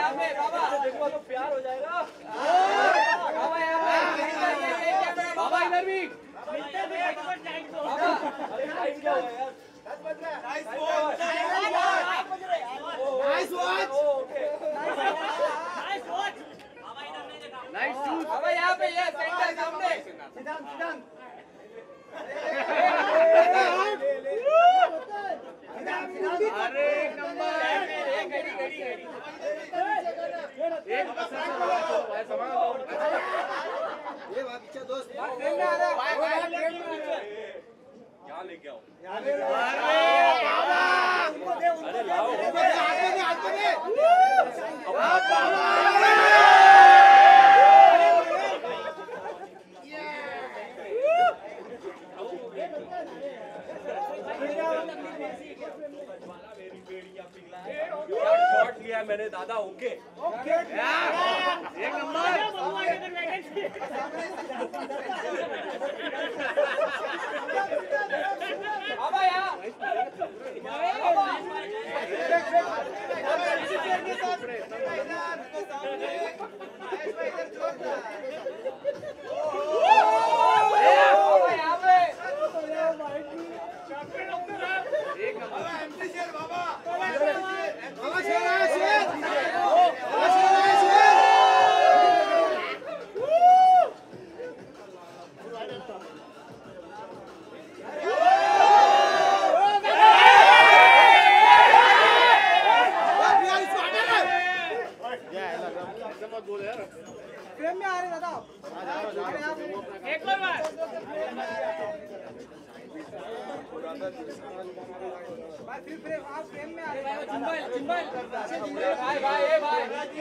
देखो तो प्यार हो जाएगा। बाबा इधर भी। अरे टाइम क्या हुआ यार? Nice watch. Nice shoot. बाबा यहाँ पे ये सेंटर सामने। सिद्धांत अरे एक नंबर। एक ये बात पीछे दोस्त यहाँ लेके आओ। अरे लाओ। शॉट लिया मैंने दादा। ओके एक नंबर। फ्रेम में आ रहे दादा। एक और बार फिर फ्रेम आप फ्रेम में आ रहे। जिंबल भाई भाई ए भाई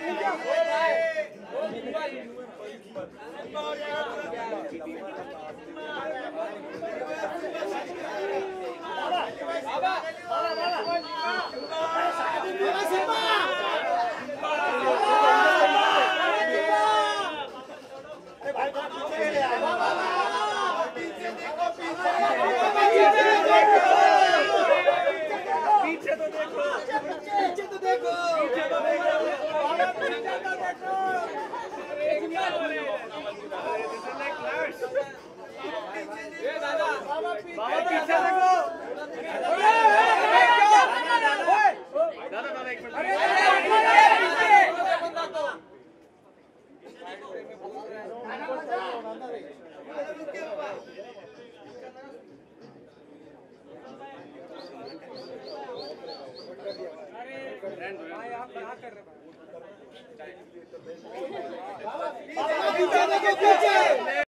आप क्या कर रहे हैं?